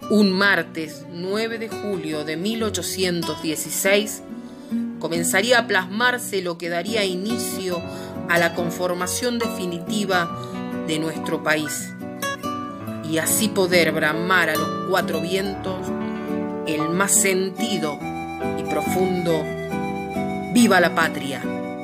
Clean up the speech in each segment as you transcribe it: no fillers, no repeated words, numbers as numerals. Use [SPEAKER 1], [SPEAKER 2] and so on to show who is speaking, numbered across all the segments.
[SPEAKER 1] Un martes 9 de julio de 1816 comenzaría a plasmarse lo que daría inicio a la conformación definitiva de nuestro país, y así poder bramar a los cuatro vientos el más sentido y profundo ¡Viva la patria!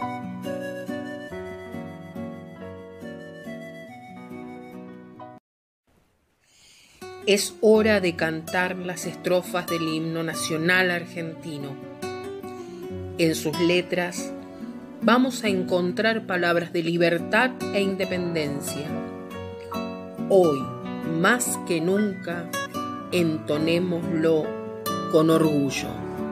[SPEAKER 1] Es hora de cantar las estrofas del himno nacional argentino. En sus letras vamos a encontrar palabras de libertad e independencia. Hoy, más que nunca, entonémoslo con orgullo.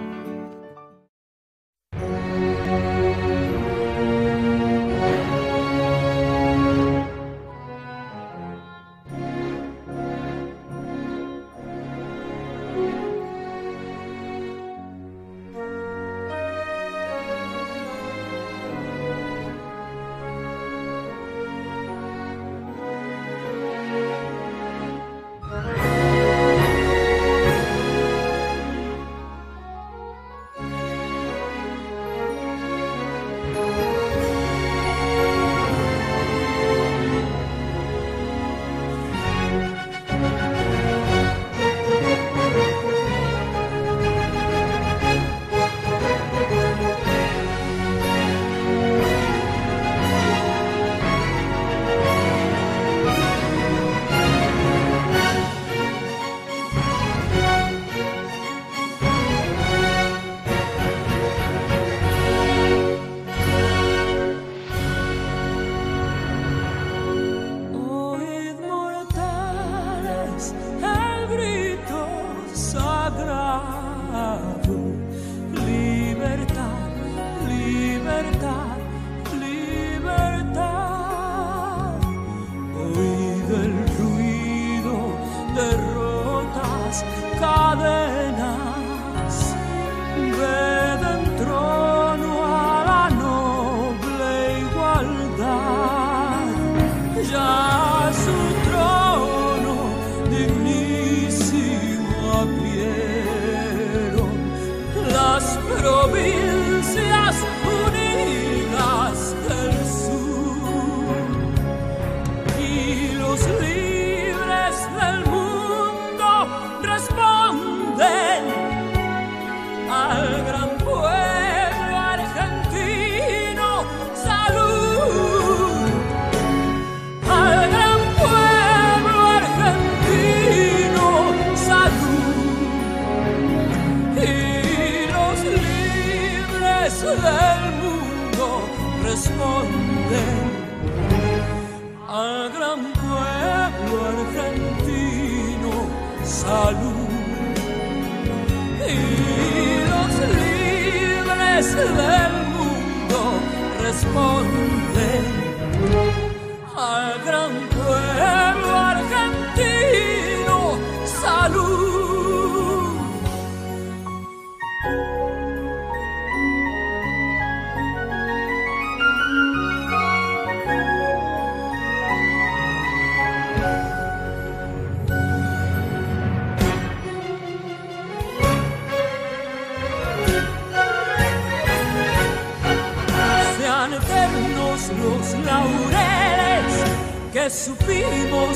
[SPEAKER 2] Los laureles que supimos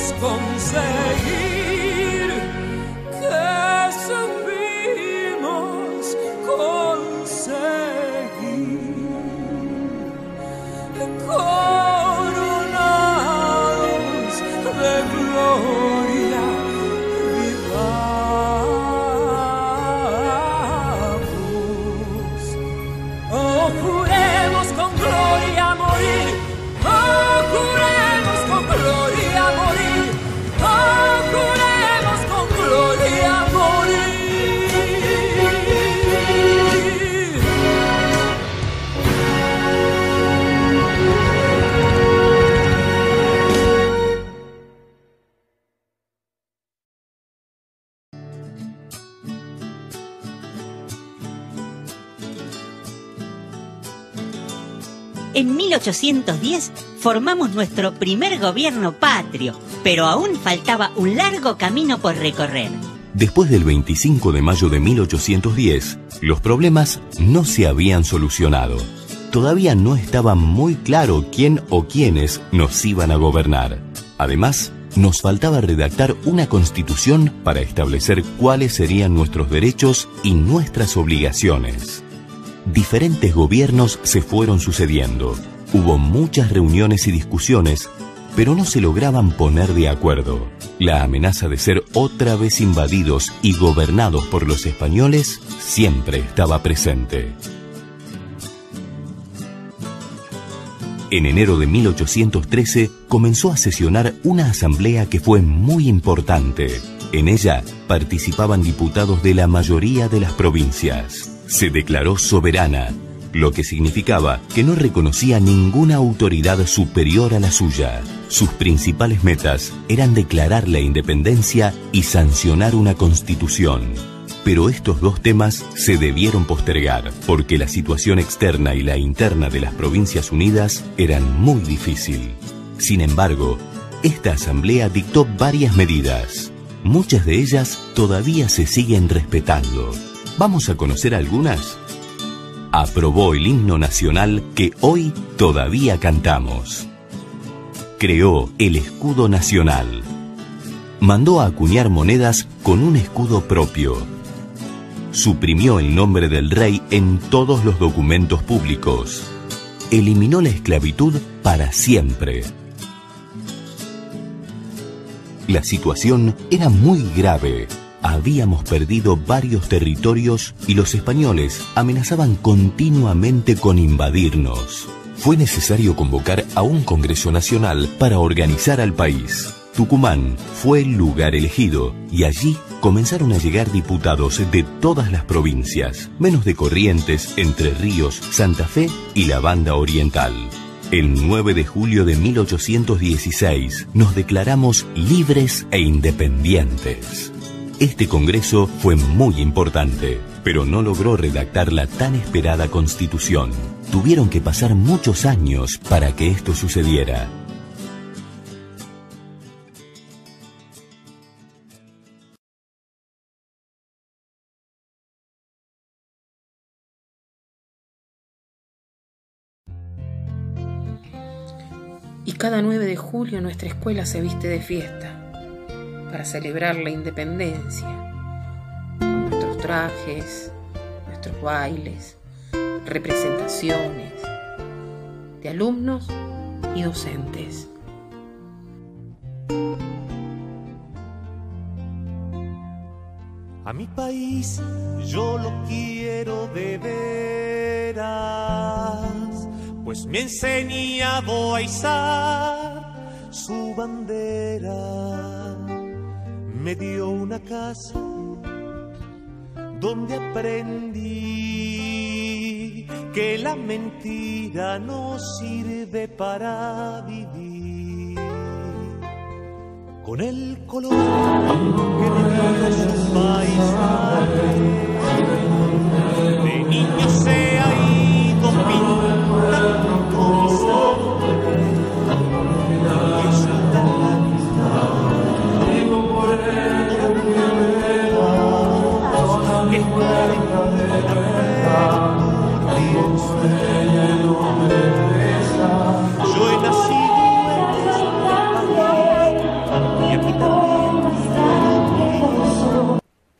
[SPEAKER 2] conseguir, que supimos conseguir, coronados de gloria, vivamos, oh, juremos con gloria morir. Juremos con gloria morir, oh, juremos con gloria morir.
[SPEAKER 3] En 1810 formamos nuestro primer gobierno patrio, pero aún faltaba un largo camino por recorrer.
[SPEAKER 4] Después del 25 de mayo de 1810, los problemas no se habían solucionado. Todavía no estaba muy claro quién o quiénes nos iban a gobernar. Además, nos faltaba redactar una constitución para establecer cuáles serían nuestros derechos y nuestras obligaciones. Diferentes gobiernos se fueron sucediendo. Hubo muchas reuniones y discusiones, pero no se lograban poner de acuerdo. La amenaza de ser otra vez invadidos y gobernados por los españoles siempre estaba presente. En enero de 1813 comenzó a sesionar una asamblea que fue muy importante. En ella participaban diputados de la mayoría de las provincias. Se declaró soberana, lo que significaba que no reconocía ninguna autoridad superior a la suya. Sus principales metas eran declarar la independencia y sancionar una constitución. Pero estos dos temas se debieron postergar, porque la situación externa y la interna de las Provincias Unidas eran muy difícil. Sin embargo, esta asamblea dictó varias medidas. Muchas de ellas todavía se siguen respetando. ¿Vamos a conocer algunas? Aprobó el himno nacional que hoy todavía cantamos. Creó el escudo nacional. Mandó a acuñar monedas con un escudo propio. Suprimió el nombre del rey en todos los documentos públicos. Eliminó la esclavitud para siempre. La situación era muy grave. Habíamos perdido varios territorios y los españoles amenazaban continuamente con invadirnos. Fue necesario convocar a un Congreso Nacional para organizar al país. Tucumán fue el lugar elegido y allí comenzaron a llegar diputados de todas las provincias, menos de Corrientes, Entre Ríos, Santa Fe y la Banda Oriental. El 9 de julio de 1816 nos declaramos libres e independientes. Este congreso fue muy importante, pero no logró redactar la tan esperada Constitución. Tuvieron que pasar muchos años para que esto sucediera.
[SPEAKER 1] Y cada 9 de julio nuestra escuela se viste de fiesta para celebrar la independencia, con nuestros trajes, nuestros bailes, representaciones de alumnos y docentes.
[SPEAKER 5] A mi país yo lo quiero de veras, pues me ha enseñado a izar su bandera. Me dio una casa donde aprendí que la mentira no sirve para vivir. Con el color que me dio su paisaje, de niño se ha ido pintando mi sangre, y es una yo he nacido en este país y aquí también.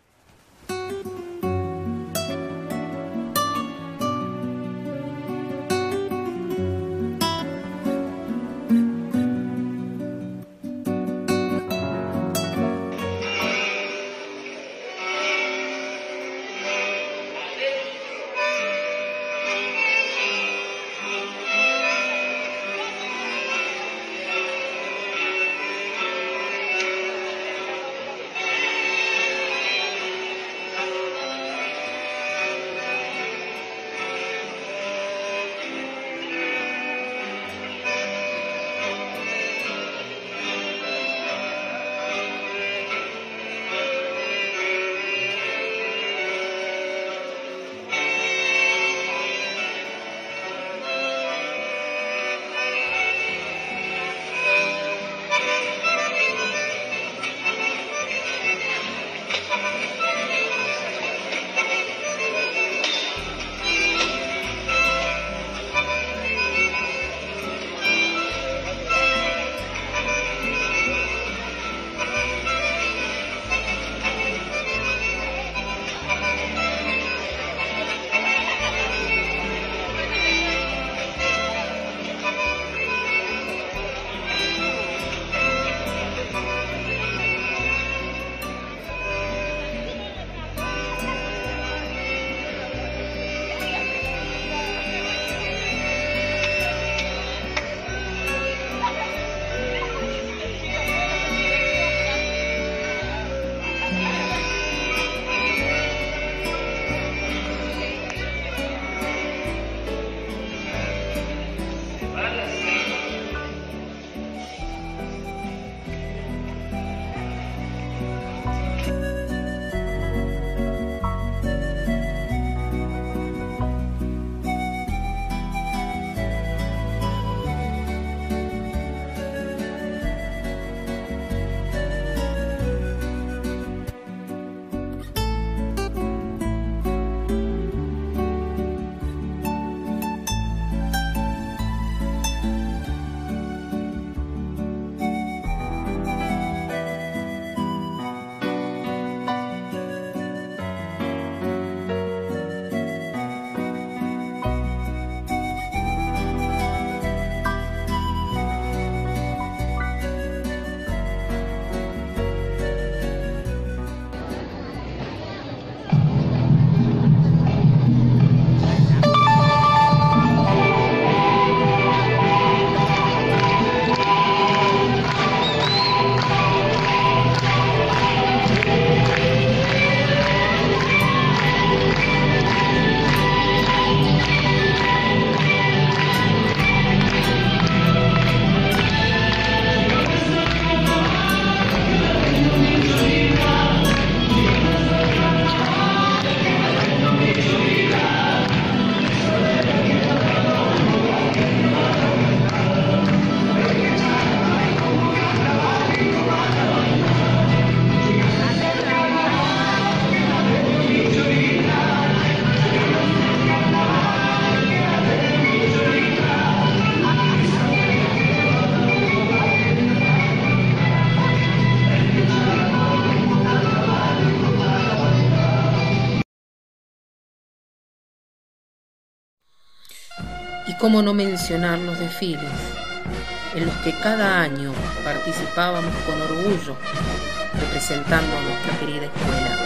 [SPEAKER 1] Y cómo no mencionar los desfiles, en los que cada año participábamos con orgullo, representando a nuestra querida escuela.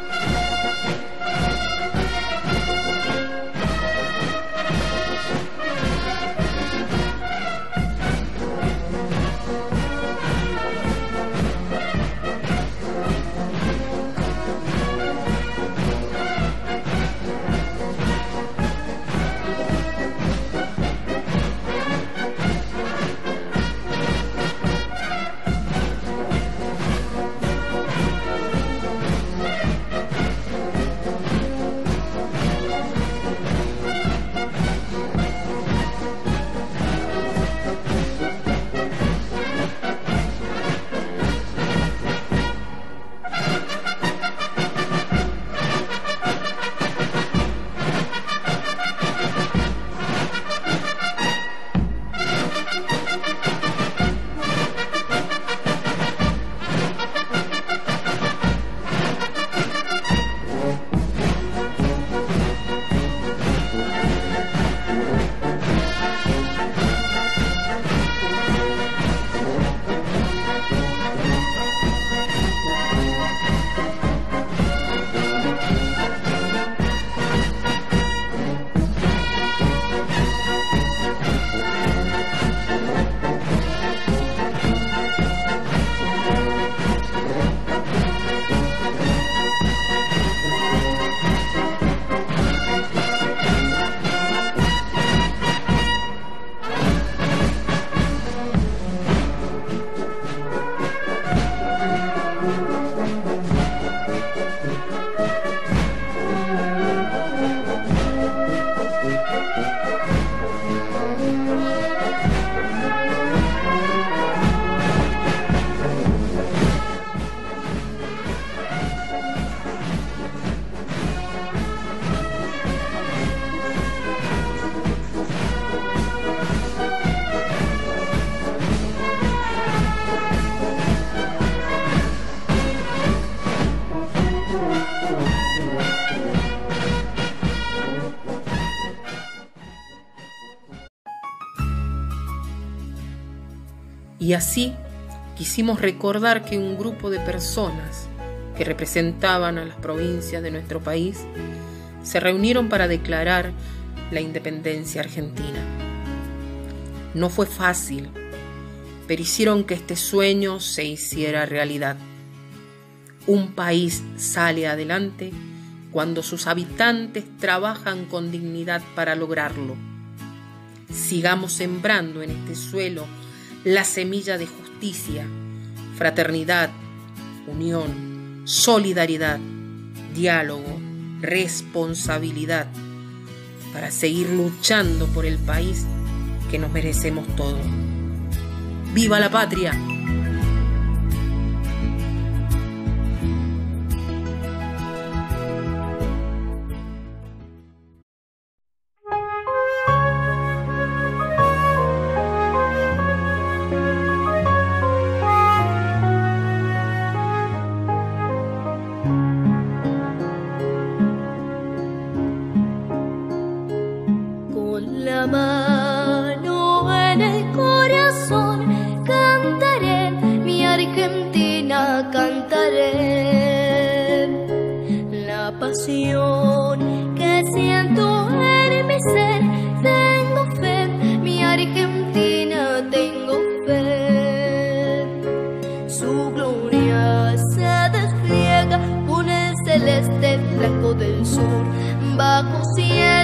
[SPEAKER 1] Y así quisimos recordar que un grupo de personas que representaban a las provincias de nuestro país se reunieron para declarar la independencia argentina. No fue fácil, pero hicieron que este sueño se hiciera realidad. Un país sale adelante cuando sus habitantes trabajan con dignidad para lograrlo. Sigamos sembrando en este suelo la semilla de justicia, fraternidad, unión, solidaridad, diálogo, responsabilidad, para seguir luchando por el país que nos merecemos todos. ¡Viva la patria!
[SPEAKER 6] Que siento en mi ser, tengo fe, mi Argentina tengo fe. Su gloria se despliega con el celeste blanco del sur, bajo cielo